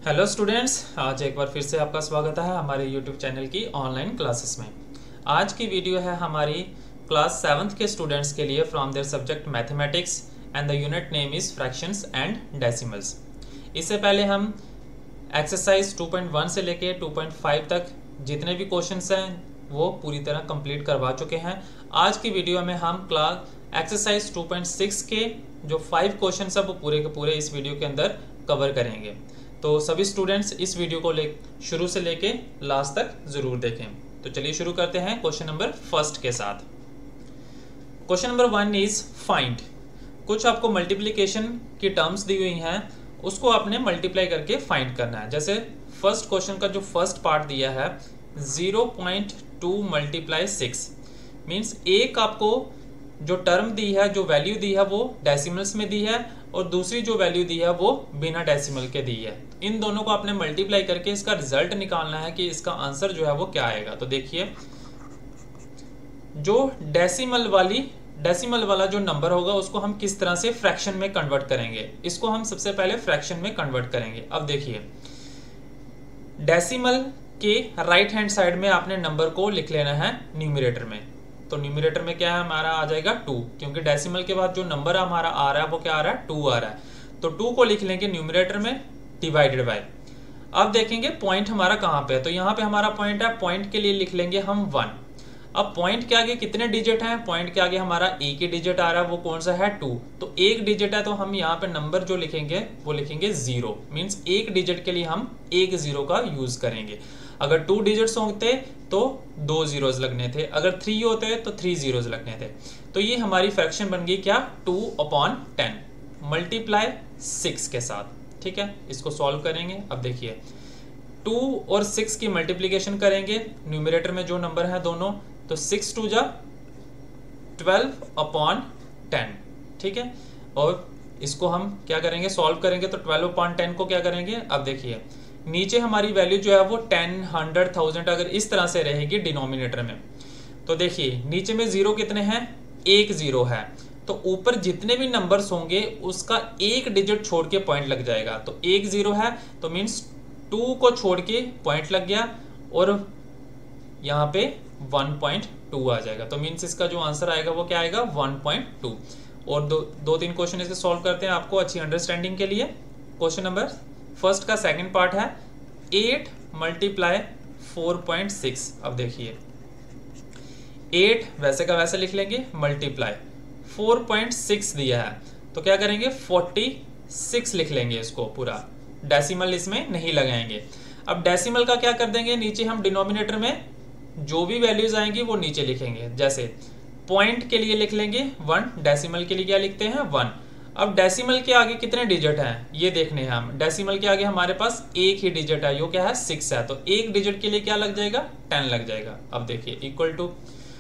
Hello students, आज एक बार फिर से आपका स्वागत है हमारे यूट्यूब चैनल की ऑनलाइन क्लासेस में। आज की वीडियो है हमारी क्लास 7th के स्टूडेंट्स के लिए from their subject mathematics and the unit name is fractions and decimals. इससे पहले हम एक्सरसाइज 2.1 से लेके 2.5 तक जितने भी क्वेश्चंस हैं वो पूरी तरह कंप्लीट करवा चुके हैं। आज की वीडियो में हम क्लास एक्सरसाइज 2.6 के जो 5 क्वेश्चंस हैं वो पूरे के पूरे इस वीडियो के अंदर कवर करेंगे। तो सभी स्टूडेंट्स इस वीडियो को शुरू से लेके लास्ट तक जरूर देखें। तो चलिए शुरू करते हैं क्वेश्चन नंबर फर्स्ट के साथ। Question number 1 is find. कुछ आपको मल्टीप्लिकेशन की टर्म्स दी हुई हैं, उसको आपने मल्टीप्लाई करके फाइंड करना है। जैसे फर्स्ट क्वेश्चन का जो फर्स्ट पार्ट दिया है 0.2 मल्टीप्लाई 6 मीन्स एक आपको जो टर्म दी है, जो वैल्यू दी है वो डेसिमल्स में दी है और दूसरी जो वैल्यू दी है वो बिना डेसिमल के दी है। इन दोनों को आपने मल्टीप्लाई करके इसका रिजल्ट निकालना है कि इसका आंसर जो है वो क्या आएगा। तो देखिए, जो डेसिमल वाला जो नंबर होगा उसको हम किस तरह से फ्रैक्शन में कन्वर्ट करेंगे। इसको हम सबसे पहले फ्रैक्शन में कन्वर्ट करेंगे। अब देखिए, डेसिमल के राइट हैंड साइड में आपने नंबर को लिख लेना है न्यूमरेटर में। तो न्यूमरेटर में क्या है हमारा आ जाएगा 2, क्योंकि डेसिमल के बाद जो नंबर हमारा आ रहा है वो क्या आ रहा है 2 आ रहा है। तो 2 को लिख लेंगे न्यूमरेटर में डिवाइडेड बाय। अब देखेंगे पॉइंट हमारा कहाँ पे है। तो यहाँ पे हमारा पॉइंट है, पॉइंट के लिए लिख लेंगे हम 1। अब पॉइंट के आगे कितने डिजिट हैं? पॉइंट के आगे हमारा एक ही डिजिट आ रहा है, वो कौन सा है 2। तो एक डिजिट है तो हम यहाँ पे नंबर जो लिखेंगे वो लिखेंगे 0। मीन्स एक डिजिट के लिए हम एक 0 का यूज करेंगे। अगर 2 डिजिट्स होते तो 2 जीरोस लगने थे, अगर 3 होते तो 3 जीरोस लगने थे। तो ये हमारी फ्रैक्शन बन गई क्या 2/10 मल्टीप्लाई 6 के साथ। ठीक है, इसको सॉल्व करेंगे। अब देखिए 2 और 6 की मल्टीप्लीकेशन करेंगे न्यूमरेटर में जो नंबर है दोनों, तो 6 2 जा 12/10। ठीक है, और इसको हम क्या करेंगे सॉल्व करेंगे। तो 12/10 को क्या करेंगे, अब देखिए नीचे हमारी वैल्यू जो है वो 10, 100, 1000 अगर इस तरह से रहेगी डिनोमिनेटर में, तो देखिए नीचे में 0 कितने हैं? एक 0 है। तो ऊपर जितने भी नंबर्स होंगे उसका एक डिजिट छोड़ के पॉइंट लग जाएगा। तो एक 0 है तो मीन्स 2 को छोड़ के पॉइंट लग गया और यहाँ पे 1.2 आ जाएगा। तो मीन्स इसका जो आंसर आएगा वो क्या आएगा 1.2। और दो तीन क्वेश्चन इसके सॉल्व करते हैं आपको अच्छी अंडरस्टैंडिंग के लिए। क्वेश्चन नंबर फर्स्ट का सेकंड पार्ट है 8 मल्टीप्लाई 4.6। अब देखिए 8 वैसे का वैसे लिख लेंगे, मल्टीप्लाई 4.6 दिया है तो क्या करेंगे 46 लिख लेंगे। इसको पूरा डेसिमल इसमें नहीं लगाएंगे। अब डेसिमल का क्या कर देंगे, नीचे हम डिनोमिनेटर में जो भी वैल्यूज आएंगी वो नीचे लिखेंगे। जैसे पॉइंट के लिए लिख लेंगे 1, डेसिमल के लिए क्या लिखते हैं 1। अब डेसिमल के आगे कितने डिजिट हैं ये देखने हैं हम। डेसिमल के आगे हमारे पास एक ही डिजिट है, यो क्या है 6 है। तो एक डिजिट के लिए क्या लग जाएगा 10 लग जाएगा। अब देखिए इक्वल टू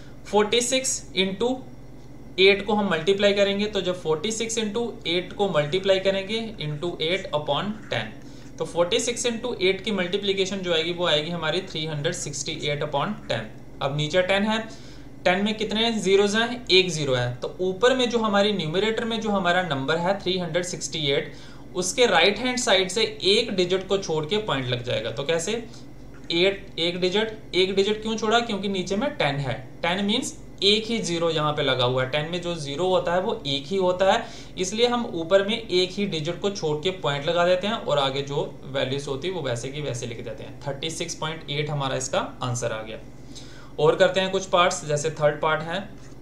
46 इंटू 8 को हम मल्टीप्लाई करेंगे। तो जब 46 इंटू 8 को मल्टीप्लाई करेंगे इंटू 8/10, तो 46 इंटू 8 की मल्टीप्लीकेशन जो आएगी वो आएगी हमारी 368/10। अब नीचे 10 है, 10 में कितने जीरोस हैं? एक 0 है। तो ऊपर में जो हमारी न्यूमरेटर में जो हमारा नंबर है 368, उसके राइट हैंड साइड से एक डिजिट को छोड़ के पॉइंट लग जाएगा। तो कैसे 8 एक डिजिट क्यों छोड़ा? क्योंकि नीचे में 10 है। 10 मीन्स एक ही 0 यहाँ पे लगा हुआ है। 10 में जो 0 होता है वो एक ही होता है, इसलिए हम ऊपर में एक ही डिजिट को छोड़ के पॉइंट लगा देते हैं और आगे जो वैल्यूज होती है वो वैसे की वैसे लिख देते हैं। 36.8 हमारा इसका आंसर आ गया। और करते हैं कुछ पार्ट्स। जैसे थर्ड पार्ट है,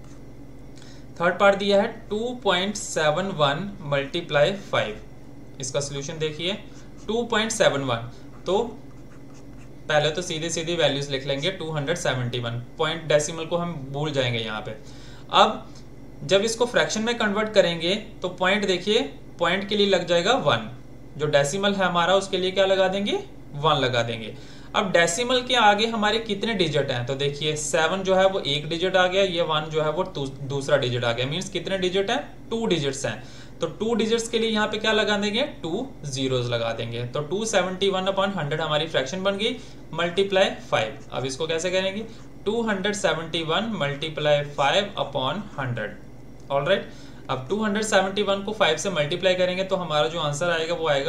थर्ड पार्ट दिया है 2.71 मल्टीप्लाई 5। इसका सोल्यूशन देखिए 2.71। तो पहले तो सीधे सीधे वैल्यूज लिख लेंगे 271। पॉइंट डेसिमल को हम भूल जाएंगे यहाँ पे। अब जब इसको फ्रैक्शन में कन्वर्ट करेंगे तो पॉइंट देखिए, पॉइंट के लिए लग जाएगा 1। जो डेसिमल है हमारा उसके लिए क्या लगा देंगे 1 लगा देंगे। अब डेसिमल के आगे हमारे कितने डिजिट हैं? तो देखिए 7 जो है वो एक डिजिट आ गया, ये 1 जो है वो दूसरा डिजिट आ गया। मीन्स कितने डिजिट हैं? 2 डिजिट्स हैं। तो 2 डिजिट्स के लिए यहाँ पे क्या लगा देंगे 2 जीरोस लगा देंगे। तो 271/100 हमारी फ्रैक्शन बन गई मल्टीप्लाई 5। अब इसको कैसे करेंगे 271 मल्टीप्लाई 5/100। ऑलराइट, अब 271 को 5 से मल्टीप्लाई करेंगे तो हमारा जो आंसर आएगा वो आएगा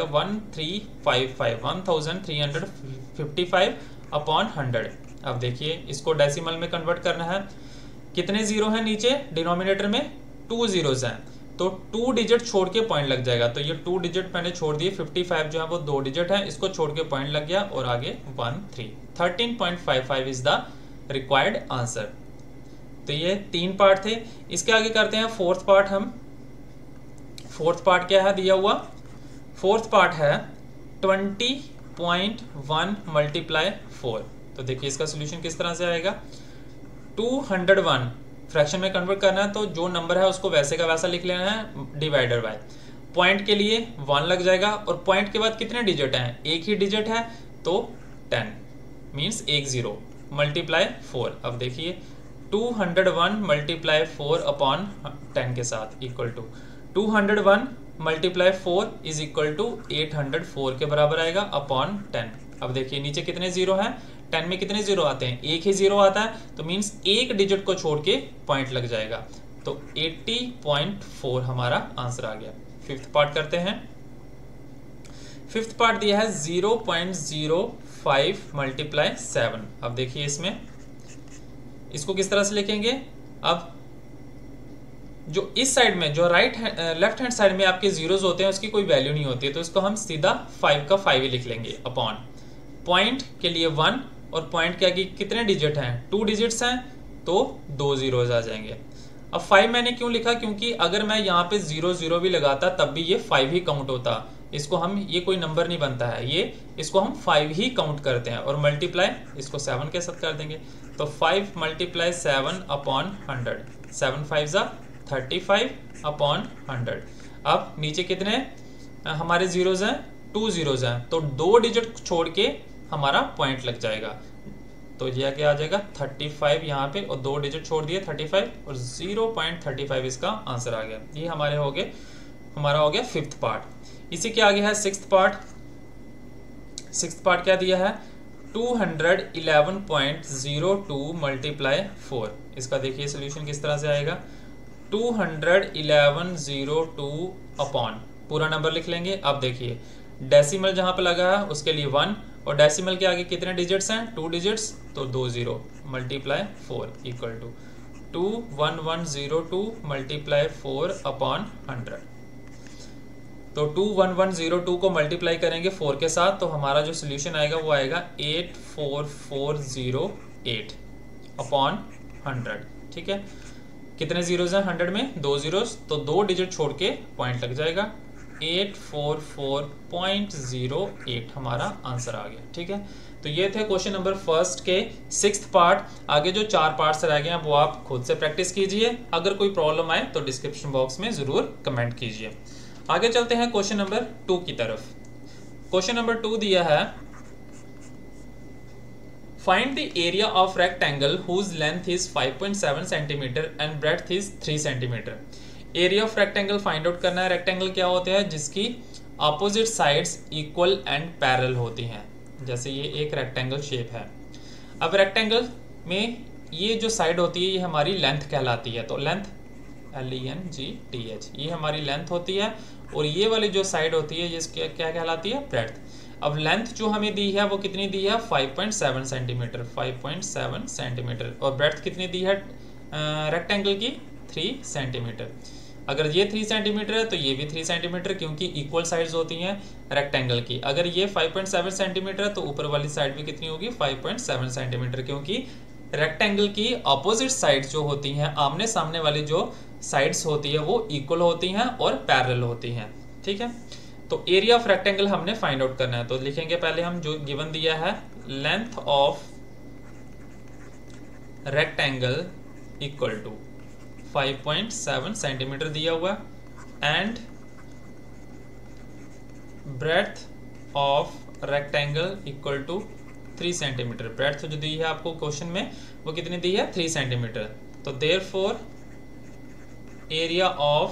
1355 अपॉन 100। अब देखिए इसको डेसिमल में कन्वर्ट करना है। कितने जीरो हैं नीचे डिनोमिनेटर में? 2 जीरोस हैं, तो 2 डिजिट छोड़ के पॉइंट लग जाएगा। तो ये 2 डिजिट मैंने छोड़ दिए, 55 जो है वो 2 डिजिट है, इसको छोड़ के पॉइंट लग गया और आगे 13.55 इज द रिक्वायर्ड आंसर। तो ये 3 पार्ट थे। इसके आगे करते हैं फोर्थ पार्ट। हम फोर्थ पार्ट क्या है दिया हुआ? फोर्थ पार्ट है 20.1 मल्टीप्लाई 4। तो देखिए इसका सोल्यूशन किस तरह से आएगा। 201 फ्रैक्शन में कन्वर्ट करना है, तो जो नंबर है उसको वैसे का वैसा लिख लेना है, डिवाइडर बाय पॉइंट के लिए 1 लग जाएगा, और पॉइंट के बाद कितने डिजिट हैं? एक ही डिजिट है, तो 10 मीन्स 10 मल्टीप्लाई 4। अब देखिए 201 मल्टीप्लाई 4 अपॉन 10 के साथ equal to 201 multiply 4 is equal to 804 के बराबर आएगा अपॉन 10। अब देखिए नीचे कितने जीरो हैं? 10 में कितने जीरो आते हैं? एक ही जीरो आता है, तो मीन्स एक डिजिट को छोड़ के पॉइंट लग जाएगा, तो 80.4 हमारा आंसर आ गया। फिफ्थ पार्ट करते हैं। फिफ्थ पार्ट दिया है 0.05 मल्टीप्लाई 7। अब देखिए इसमें इसको किस तरह से लिखेंगे। अब जो इस साइड में, जो लेफ्ट हैंड साइड में आपके जीरोस होते हैं उसकी कोई वैल्यू नहीं होती है, तो इसको हम सीधा 5 का 5 ही लिख लेंगे अपॉन पॉइंट के लिए 1, और पॉइंट के आगे कितने डिजिट हैं? 2 डिजिट्स हैं, तो 2 जीरोस आ जाएंगे। अब 5 मैंने क्यों लिखा? क्योंकि अगर मैं यहाँ पे 0 भी लगाता तब भी ये 5 ही काउंट होता। इसको हम, ये कोई नंबर नहीं बनता है, ये इसको हम 5 ही काउंट करते हैं, और मल्टीप्लाई इसको 7 के साथ कर देंगे, तो 5 मल्टीप्लाई 7 अपॉन 100, 7 5 35 अपॉन 100। अब नीचे कितने हमारे जीरोस हैं? 2 जीरोस हैं, तो 2 डिजिट छोड़ के हमारा पॉइंट लग जाएगा, तो यह क्या आ जाएगा 35 यहाँ पे, और 2 डिजिट छोड़ दिए 35, और 0.35 इसका आंसर आ गया। ये हमारा हो गया फिफ्थ पार्ट। इसी के आगे है सिक्स्थ पार्ट। सिक्स्थ पार्ट क्या दिया है? 211.02 मल्टीप्लाई 4। इसका देखिए सोल्यूशन किस तरह से आएगा। 211.02 अपॉन पूरा नंबर लिख लेंगे। अब देखिए डेसिमल जहां पे लगा है उसके लिए 1, और डेसिमल के आगे कितने डिजिट्स हैं? 2 डिजिट्स, तो 2 zero multiply 4 equal to 21102 multiply 4 upon 100। तो 21102 को मल्टीप्लाई करेंगे 4 के साथ, तो हमारा जो सोल्यूशन आएगा वो आएगा 84408 अपॉन 100। ठीक है, कितने जीरोस हैं 100 में? 2 जीरोस, तो 2 डिजिट छोड़ के पॉइंट लग जाएगा, 844.08 हमारा आंसर आ गया। ठीक है, तो ये थे क्वेश्चन नंबर फर्स्ट के सिक्स्थ पार्ट। आगे जो 4 पार्ट्स रह गए हैं वो आप खुद से प्रैक्टिस कीजिए। अगर कोई प्रॉब्लम आए तो डिस्क्रिप्शन बॉक्स में जरूर कमेंट कीजिए। आगे चलते हैं क्वेश्चन नंबर 2 की तरफ। क्वेश्चन नंबर 2 दिया है, find the area of rectangle whose length is 5.7 centimetre and breadth is 3 centimetre. Area of rectangle find out करना है। रेक्टेंगल क्या होते हैं? जिसकी opposite sides equal and parallel होती हैं। जैसे ये एक रेक्टेंगल शेप है। अब रेक्टेंगल में ये जो साइड होती है ये हमारी लेंथ कहलाती है। तो लेंथ LENGTH ये हमारी लेंथ होती है, और ये वाली जो साइड होती है ये क्या कहलाती है? ब्रेड्थ। अब लेंथ जो हमें दी है वो कितनी दी है? 5.7 सेंटीमीटर, 5.7 सेंटीमीटर, और ब्रेड्थ कितनी दी है रेक्टेंगल की? 3 सेंटीमीटर। अगर ये 3 सेंटीमीटर है तो ये भी 3 सेंटीमीटर, क्योंकि इक्वल साइड्स होती हैं रेक्टेंगल की। अगर ये 5.7 सेंटीमीटर है तो ऊपर वाली साइड भी कितनी होगी? 5.7 सेंटीमीटर, क्योंकि रेक्टेंगल की अपोजिट साइड्स जो होती हैं, आमने सामने वाली जो साइड्स होती है वो इक्वल होती हैं और पैरेलल होती हैं। ठीक है, तो एरिया ऑफ रेक्टेंगल हमने फाइंड आउट करना है। तो लिखेंगे पहले हम जो गिवन दिया है, length of rectangle equal to 5.7 centimetre दिया हुआ, and breadth of rectangle equal to 3 centimetre. Breadth जो दी है आपको क्वेश्चन में वो कितनी दी है? 3 सेंटीमीटर। तो therefore area of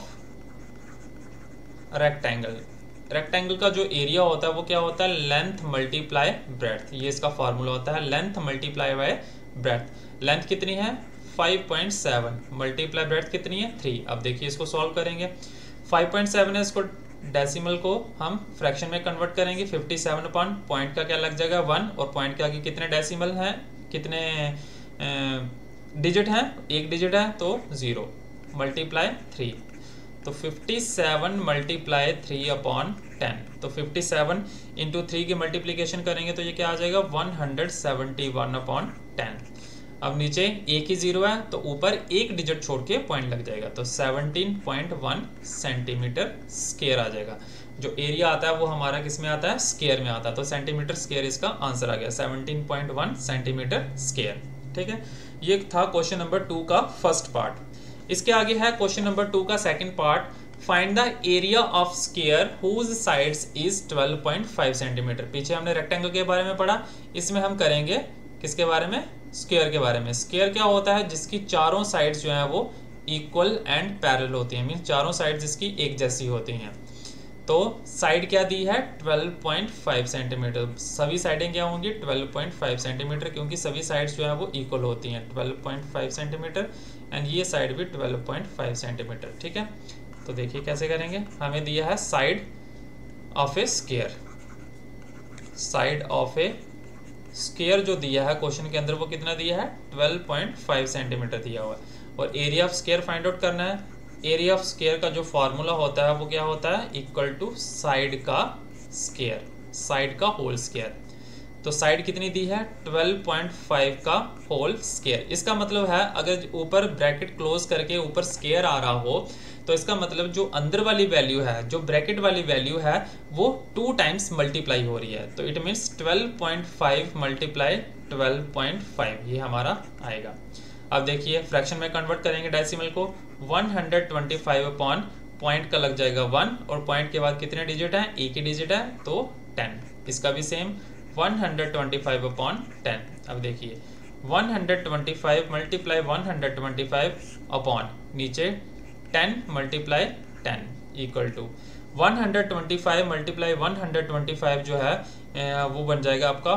rectangle, rectangle का जो एरिया होता है वो क्या होता है? Length multiply breadth. ये इसका फॉर्मूला होता है, length multiply by breadth. Length कितनी है? 5.7 मल्टीप्लाई ब्रेथ कितनी है 3। अब देखिए इसको सॉल्व करेंगे। 5.7 है, इसको डेसिमल को हम फ्रैक्शन में कन्वर्ट करेंगे। 57 अपॉन पॉइंट का क्या लग जाएगा 1, और पॉइंट के आगे कितने डेसिमल हैं, कितने डिजिट हैं, एक डिजिट है तो 0 मल्टीप्लाई 3। तो 57 मल्टीप्लाई 3 अपॉन 10, तो 57 इंटू 3 की मल्टीप्लीकेशन करेंगे तो ये क्या आ जाएगा 171 अपॉन 10। अब नीचे एक ही 0 है तो ऊपर एक डिजिट छोड़ के पॉइंट लग जाएगा, तो 17.1 सेंटीमीटर स्क्वायर आ जाएगा। जो एरिया आता है वो हमारा किस में आता है, स्क्वायर में आता है, तो सेंटीमीटर स्क्वायर इसका आंसर आ गया 17.1 सेंटीमीटर स्क्वायर। ठीक है, ये था क्वेश्चन नंबर 2 का फर्स्ट पार्ट। इसके आगे है क्वेश्चन नंबर 2 का second part, find the area of square whose sides is 12.5 centimetre. पीछे हमने रेक्टेंगल के बारे में पढ़ा, इसमें हम करेंगे किसके बारे में, स्क्वायर के बारे में। स्क्वायर क्या होता है, जिसकी चारों साइड्स जो है वो इक्वल एंड पैरेलल होती हैं, मीन चारों साइड्स इसकी एक जैसी होती हैं। तो साइड क्या दी है 12.5 सेंटीमीटर, सभी साइडें क्या होंगी 12.5 सेंटीमीटर, क्योंकि सभी साइड्स जो है वो इक्वल होती हैं 12.5 सेंटीमीटर, एंड ये साइड भी 12.5 सेंटीमीटर। ठीक है, तो देखिए कैसे करेंगे। हमें दिया है side of a square, side of a square जो दिया है क्वेश्चन के अंदर वो कितना दिया है 12.5 सेंटीमीटर दिया हुआ है, और area of square find out करना है। एरिया ऑफ स्क्वायर का जो फॉर्मूला होता है वो क्या होता है, इक्वल टू साइड का स्क्वायर, साइड का होल स्क्वायर। तो साइड कितनी दी है 12.5 का होल स्क्वायर। इसका मतलब है अगर ऊपर ब्रैकेट क्लोज करके ऊपर स्क्वायर आ रहा हो तो इसका मतलब जो अंदर वाली वैल्यू है, जो ब्रैकेट वाली वैल्यू है वो 2 टाइम्स मल्टीप्लाई हो रही है, तो इट मीन्स 12.5 मल्टीप्लाई 12.5 ये हमारा आएगा। अब देखिए फ्रैक्शन में कन्वर्ट करेंगे डेसिमल को, 125 अपॉन पॉइंट का लग जाएगा 1, और पॉइंट के बाद कितने डिजिट हैं, एक ही डिजिट है तो 10। इसका भी सेम 125 अपॉन 10। अब देखिए 125 मल्टीप्लाई 125 अपॉन नीचे 10 मल्टीप्लाई 10 इक्वल टू 125 मल्टीप्लाई 125 जो है वो बन जाएगा आपका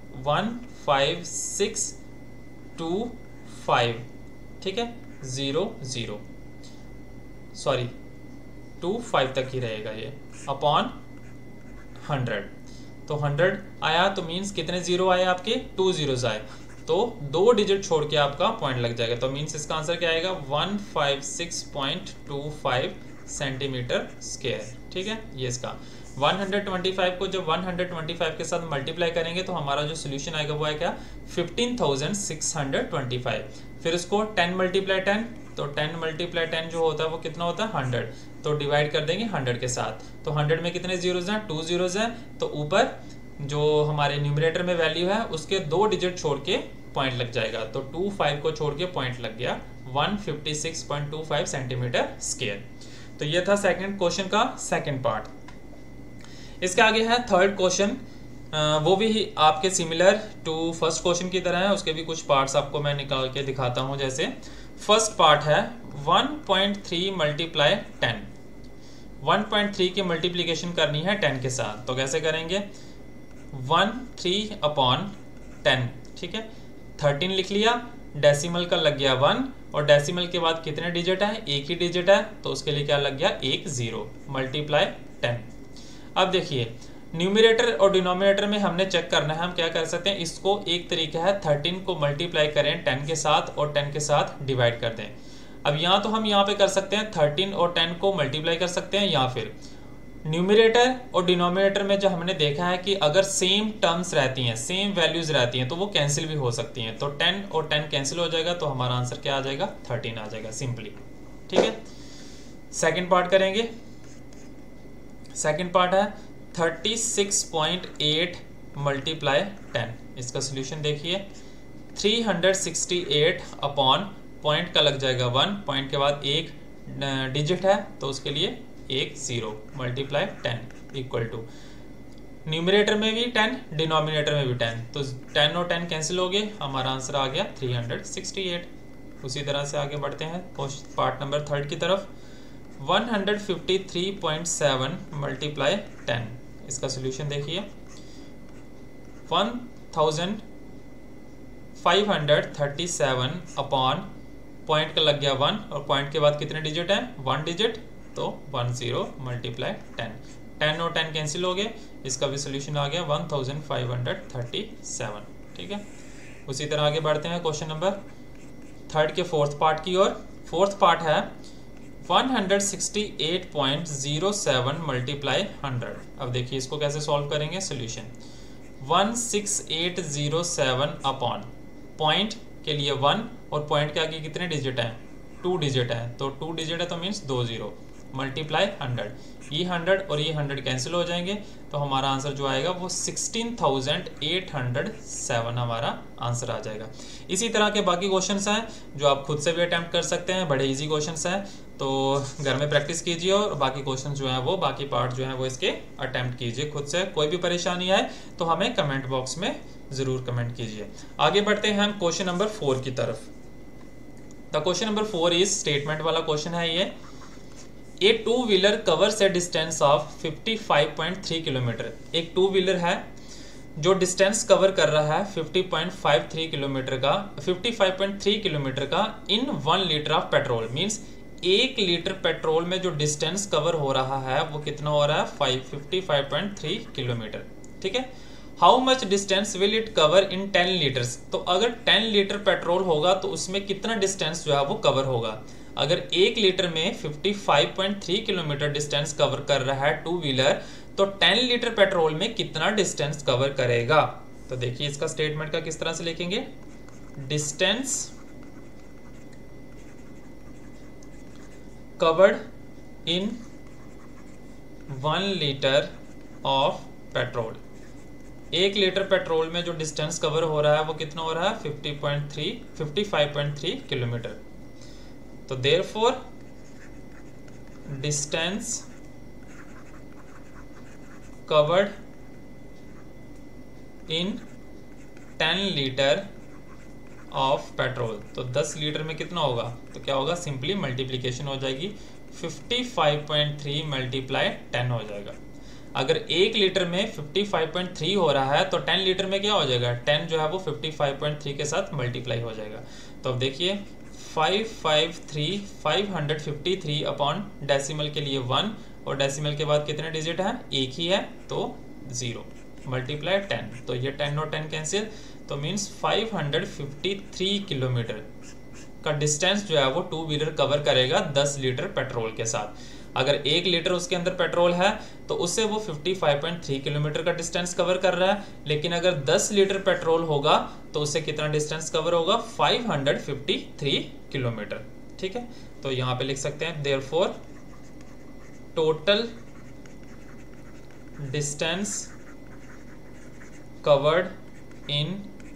15625। ठीक है, 0 सॉरी 25 तक ही रहेगा ये, अपॉन 100। तो 100 आया तो मीन्स कितने जीरो आए आपके, 2 जीरोस आए, तो 2 डिजिट छोड़ के आपका पॉइंट लग जाएगा, तो मीन्स इसका आंसर क्या आएगा 156.25 सेंटीमीटर स्क्वायर। ठीक है, ये इसका 125 को जब 125 के साथ मल्टीप्लाई करेंगे तो हमारा जो सोल्यूशन आएगा वो है क्या 15,625। फिर इसको 10 मल्टीप्लाई 10, तो 10 मल्टीप्लाई 10 जो होता है वो कितना होता है 100, तो डिवाइड कर देंगे 100 के साथ, तो 100 में कितने जीरोज हैं 2 जीरोज हैं, तो ऊपर जो हमारे न्यूमरेटर में वैल्यू है उसके 2 डिजिट छोड़ के पॉइंट लग जाएगा, तो 25 को छोड़ के पॉइंट लग गया 156.25 सेंटीमीटर स्क्वायर। तो ये था सेकंड क्वेश्चन का सेकंड पार्ट। इसके आगे है थर्ड क्वेश्चन, वो भी आपके सिमिलर टू फर्स्ट क्वेश्चन की तरह है, उसके भी कुछ पार्ट्स आपको मैं निकाल के दिखाता हूं। जैसे फर्स्ट पार्ट है 1.3 मल्टीप्लाई 10, 1.3 की मल्टीप्लीकेशन करनी है 10 के साथ, तो कैसे करेंगे 13 अपॉन 10। ठीक है, 13 लिख लिया, डेसिमल का लग गया 1, और डेसिमल के बाद कितने डिजिट है, एक ही डिजिट है, तो उसके लिए क्या लग गया 1 0 मल्टीप्लाई 10। अब देखिए न्यूमरेटर और डिनोमिनेटर में हमने चेक करना है, हम क्या कर सकते हैं, इसको एक तरीका है 13 को मल्टीप्लाई करें 10 के साथ और 10 के साथ डिवाइड कर दें। अब यहाँ तो हम यहाँ पे कर सकते हैं 13 और 10 को मल्टीप्लाई कर सकते हैं, या फिर न्यूमरेटर और डिनोमिनेटर में जो हमने देखा है कि अगर सेम टर्म्स रहती हैं, सेम वैल्यूज रहती हैं, तो वो कैंसिल भी हो सकती हैं, तो 10 और 10 कैंसिल हो जाएगा, तो हमारा आंसर क्या आ जाएगा 13 आ जाएगा सिंपली। ठीक है, सेकंड पार्ट करेंगे। सेकंड पार्ट है 36.8 मल्टीप्लाई 10। इसका सोल्यूशन देखिए 368 अपॉन पॉइंट का लग जाएगा 1, पॉइंट के बाद एक डिजिट है तो उसके लिए 1 0 मल्टीप्लाई 10 इक्वल टू न्यूमरेटर में भी 10 डिनोमिनेटर में भी 10, तो 10 और 10 कैंसिल हो गए, हमारा आंसर आ गया 368। उसी तरह से आगे बढ़ते हैं पार्ट नंबर थर्ड की तरफ। 153.7 मल्टीप्लाई 10। इसका सोल्यूशन देखिए 1537 अपॉन पॉइंट का लग गया 1 और पॉइंट के बाद कितने डिजिट हैं 1 डिजिट, तो 10 मल्टीप्लाई 10, 10 और 10 कैंसिल हो गए, इसका भी सोल्यूशन आ गया 1537। ठीक है, उसी तरह आगे बढ़ते हैं क्वेश्चन नंबर थर्ड के फोर्थ पार्ट की ओर। फोर्थ पार्ट है 168.07 मल्टीप्लाई 100। अब देखिए इसको कैसे सॉल्व करेंगे, सोल्यूशन 16807 अपॉन पॉइंट के लिए 1 और पॉइंट के आगे कितने डिजिट हैं 2 डिजिट है, तो 2 डिजिट है तो मीन्स 20 मल्टीप्लाई 100, ये 100 और ये 100 कैंसिल हो जाएंगे, तो हमारा आंसर जो आएगा वो 16,807 हमारा आंसर आ जाएगा। इसी तरह के बाकी क्वेश्चंस हैं जो आप खुद से भी अटेम्प्ट कर सकते हैं, बड़े इजी क्वेश्चंस हैं, तो घर में प्रैक्टिस कीजिए और बाकी क्वेश्चन जो हैं वो बाकी पार्ट जो हैं वो इसके अटेम्प्ट कीजिए खुद से। कोई भी परेशानी आए तो हमें कमेंट बॉक्स में ज़रूर कमेंट कीजिए। आगे बढ़ते हैं हम क्वेश्चन नंबर 4 की तरफ। The question number 4 is statement वाला क्वेश्चन है ये। A two wheeler covers a distance of 55.3 kilometre. एक टू व्हीलर है जो डिस्टेंस कवर कर रहा है 55.3 किलोमीटर का in 1 litre of petrol. Means 1 litre petrol में जो डिस्टेंस कवर हो रहा है वो कितना हो रहा है 55.3 किलोमीटर। ठीक है, how much distance will it cover in 10 litres. तो अगर 10 लीटर पेट्रोल होगा तो उसमें कितना डिस्टेंस जो है वो कवर होगा। अगर 1 लीटर में 55.3 किलोमीटर डिस्टेंस कवर कर रहा है टू व्हीलर, तो 10 लीटर पेट्रोल में कितना डिस्टेंस कवर करेगा। तो देखिए इसका स्टेटमेंट का किस तरह से लिखेंगे, distance covered in 1 litre of petrol. 1 litre petrol में जो डिस्टेंस कवर हो रहा है वो कितना हो रहा है 55.3 किलोमीटर। तो therefore distance covered in 10 litre of petrol, तो 10 लीटर में कितना होगा, तो क्या होगा, सिंपली मल्टीप्लीकेशन हो जाएगी, 55.3 मल्टीप्लाई 10 हो जाएगा। अगर 1 लीटर में 55.3 हो रहा है तो 10 लीटर में क्या हो जाएगा, 10 जो है वो 55.3 के साथ मल्टीप्लाई हो जाएगा। तो अब देखिए 553 अपॉन डेसिमल के लिए 1 और डेसिमल के बाद कितने डिजिट हैं, एक ही है तो 0 मल्टीप्लाई 10, तो ये 10 और 10 कैंसिल, तो मीन्स 553 किलोमीटर का डिस्टेंस जो है वो टू व्हीलर कवर करेगा 10 लीटर पेट्रोल के साथ। अगर 1 लीटर उसके अंदर पेट्रोल है तो उससे वो 55.3 किलोमीटर का डिस्टेंस कवर कर रहा है, लेकिन अगर 10 लीटर पेट्रोल होगा तो उससे कितना डिस्टेंस कवर होगा 553 किलोमीटर। ठीक है, तो यहाँ पे लिख सकते हैं therefore total distance covered in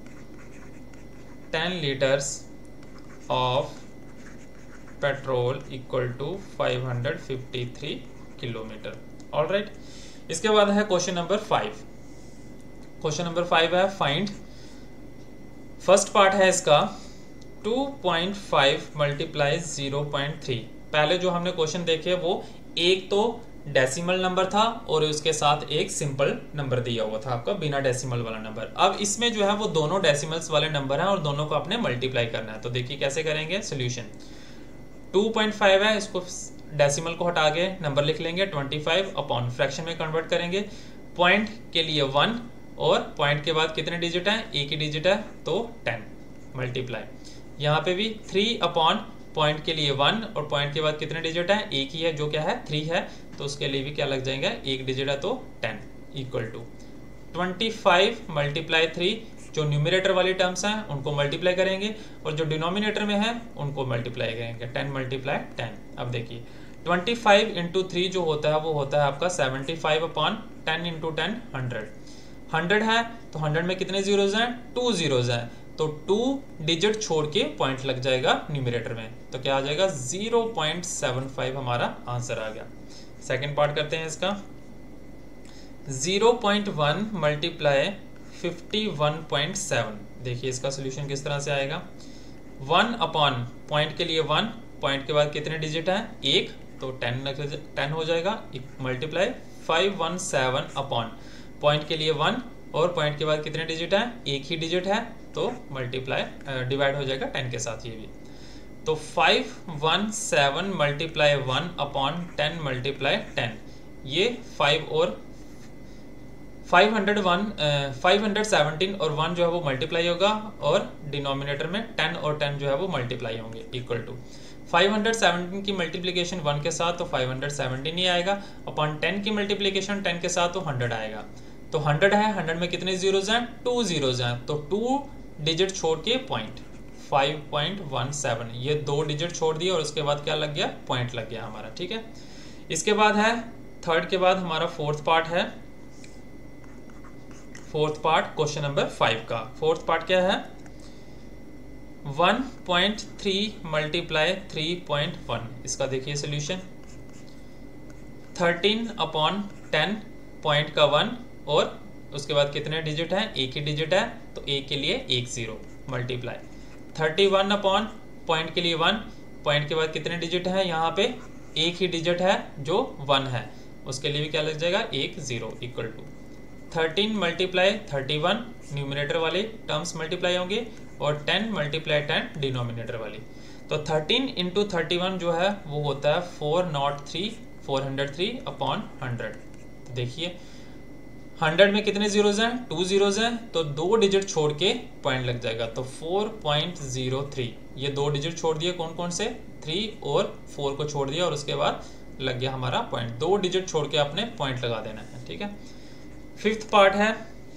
10 litres of petrol equal to 553 kilometre. Alright, इसके बाद है क्वेश्चन नंबर 5। क्वेश्चन नंबर 5 है फाइंड, फर्स्ट पार्ट है इसका 2.5 मल्टीप्लाई 0.3। पहले जो हमने क्वेश्चन देखे वो एक तो डेसिमल नंबर था और उसके साथ एक सिंपल नंबर दिया हुआ था आपका बिना डेसिमल वाला नंबर। अब इसमें जो है वो दोनों डेसिमल्स वाले नंबर हैं और दोनों को आपने मल्टीप्लाई करना है। तो देखिए कैसे करेंगे, सोल्यूशन 2.5 है, इसको डेसिमल को हटा के नंबर लिख लेंगे 25 अपॉन फ्रैक्शन में कन्वर्ट करेंगे। पॉइंट के लिए 1 और पॉइंट के बाद कितने डिजिट हैं, एक ही डिजिट है तो 10 मल्टीप्लाई। यहाँ पे भी 3 अपॉन पॉइंट के लिए 1 और पॉइंट के बाद कितने डिजिट हैं, एक ही है जो क्या है 3 है, तो उसके लिए भी क्या लग जाएगा, एक डिजिट है तो 10 इक्वल टू 25 मल्टीप्लाई 3। जो न्यूमरेटर वाली टर्म्स हैं उनको मल्टीप्लाई करेंगे और जो डिनोमिनेटर में है उनको मल्टीप्लाई करेंगे, 10 मल्टीप्लाई 10। अब देखिए 25 इंटू 3 जो होता है वो होता है आपका 75 अपॉन 10 इंटू 10 100 है, तो 100 में कितने जीरोज हैं, 2 जीरोज हैं, तो 2 डिजिट छोड़ के पॉइंट लग जाएगा न्यूमरेटर में, तो क्या आ जाएगा 0.75 हमारा आंसर आ गया। सेकेंड पार्ट करते हैं इसका, 0.1 मल्टीप्लाई 51.7। देखिए इसका सोल्यूशन किस तरह से आएगा, 1 अपॉन पॉइंट के लिए 1, पॉइंट के बाद कितने डिजिट हैं, एक, तो 10 हो जाएगा, मल्टीप्लाई 517 अपॉन पॉइंट के लिए 1 और पॉइंट के बाद कितने डिजिट हैं, एक ही डिजिट है, तो मल्टीप्लाई डिवाइड हो जाएगा 10 के साथ, ये भी तो 517 मल्टीप्लाई 1 अपॉन 10 मल्टीप्लाई 10, ये 5 और 517 और 1 जो है वो मल्टीप्लाई होगा और डिनोमिनेटर में 10 और 10 जो है वो मल्टीप्लाई होंगे, इक्वल टू 517 की मल्टीप्लिकेशन 1 के साथ तो 517 ही आएगा, अपॉन 10 की मल्टीप्लिकेशन 10 के साथ तो 100 आएगा। तो 100 है, 100 में कितने जीरोज हैं, 2 जीरोज हैं, तो 2 डिजिट छोड़ के पॉइंट 5.17, ये 2 डिजिट छोड़ दिए और उसके बाद क्या लग गया, पॉइंट लग गया हमारा, ठीक है। इसके बाद है थर्ड के बाद हमारा फोर्थ पार्ट है, फोर्थ पार्ट क्वेश्चन नंबर 5 का। फोर्थ पार्ट क्या है, 1.3 मल्टीप्लाई 3.1, इसका देखिए सोल्यूशन। 13 अपॉन 10 पॉइंट का 1 और उसके बाद कितने डिजिट हैं, एक ही डिजिट है, तो एक के लिए 1 0 मल्टीप्लाई 31 अपॉन पॉइंट के लिए 1, पॉइंट के बाद कितने डिजिट हैं, यहाँ पे एक ही डिजिट है जो 1 है, उसके लिए भी क्या लग जाएगा, 1 0 इक्वल टू 13 मल्टीप्लाई 31 न्यूमिनेटर वाले टर्म्स मल्टीप्लाई होंगे और 10 मल्टीप्लाई 10 डिनोमिनेटर वाली। तो 13 इंटू 31 जो है वो होता है 403 अपॉन 100। तो देखिए 100 में कितने जीरोज हैं, 2 जीरोज हैं, तो 2 डिजिट छोड़ के पॉइंट लग जाएगा, तो 4.03, ये 2 डिजिट छोड़ दिए, कौन कौन से, 3 और 4 को छोड़ दिया और उसके बाद लग गया हमारा पॉइंट। 2 डिजिट छोड़ के आपने पॉइंट लगा देना है, ठीक है। फिफ्थ पार्ट है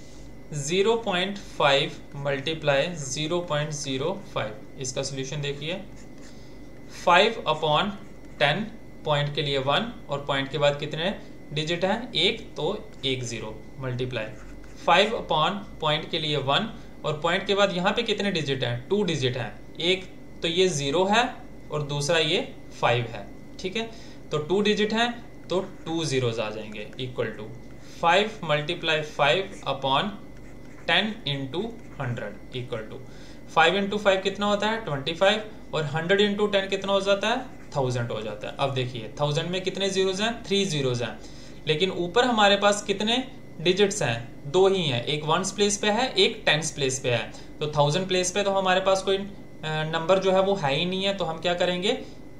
0.5 मल्टीप्लाई 0.05, इसका सोल्यूशन देखिए। 5 अपॉन 10 पॉइंट के लिए 1 और पॉइंट के बाद कितने डिजिट हैं, एक, तो 1 0 मल्टीप्लाई 5 अपॉन पॉइंट के लिए 1 और पॉइंट के बाद यहाँ पे कितने डिजिट हैं, 2 डिजिट हैं, एक तो ये 0 है और दूसरा ये 5 है, ठीक है। तो 2 डिजिट हैं तो 2 जीरोज आ जाएंगे, equal to 5 multiply 5 upon 10 into 100 equal to 5 into 5 कितना होता है, 25 और 100 इंटू 10 कितना हो जाता है, 1000 हो जाता है। अब देखिए 1000 में कितने जीरोज हैं, 3 जीरोज हैं, लेकिन ऊपर हमारे पास कितने डिजिट्स हैं, 2 ही हैं, एक 1s प्लेस पे है, एक 10s प्लेस पे है। तो 1000 प्लेस पे तो हमारे पास कोई नंबर जो है वो है ही नहीं है, तो हम क्या करेंगे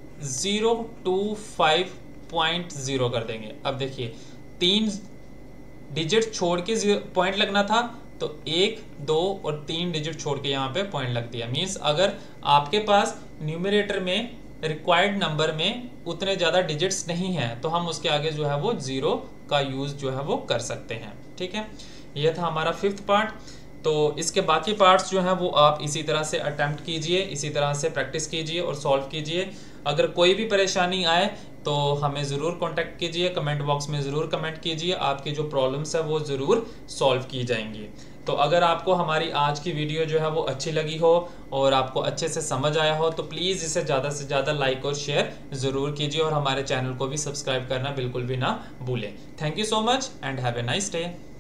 025.0 कर देंगे। अब देखिए 3 डिजिट छोड़ के पॉइंट लगना था, तो 1 2 और 3 डिजिट छोड़ के यहाँ पे पॉइंट लग दिया। मीन्स अगर आपके पास न्यूमरेटर में रिक्वायर्ड नंबर में उतने ज़्यादा डिजिट्स नहीं हैं तो हम उसके आगे जो है वो 0 का यूज़ जो है वो कर सकते हैं, ठीक है। यह था हमारा फिफ्थ पार्ट। तो इसके बाकी पार्ट्स जो हैं वो आप इसी तरह से अटेम्प्ट कीजिए, इसी तरह से प्रैक्टिस कीजिए और सॉल्व कीजिए। अगर कोई भी परेशानी आए तो हमें ज़रूर कांटेक्ट कीजिए, कमेंट बॉक्स में ज़रूर कमेंट कीजिए, आपकी जो प्रॉब्लम्स है वो ज़रूर सॉल्व की जाएंगी। तो अगर आपको हमारी आज की वीडियो जो है वो अच्छी लगी हो और आपको अच्छे से समझ आया हो तो प्लीज़ इसे ज़्यादा से ज़्यादा लाइक और शेयर ज़रूर कीजिए और हमारे चैनल को भी सब्सक्राइब करना बिल्कुल भी ना भूलें। Thank you so much and have a nice day.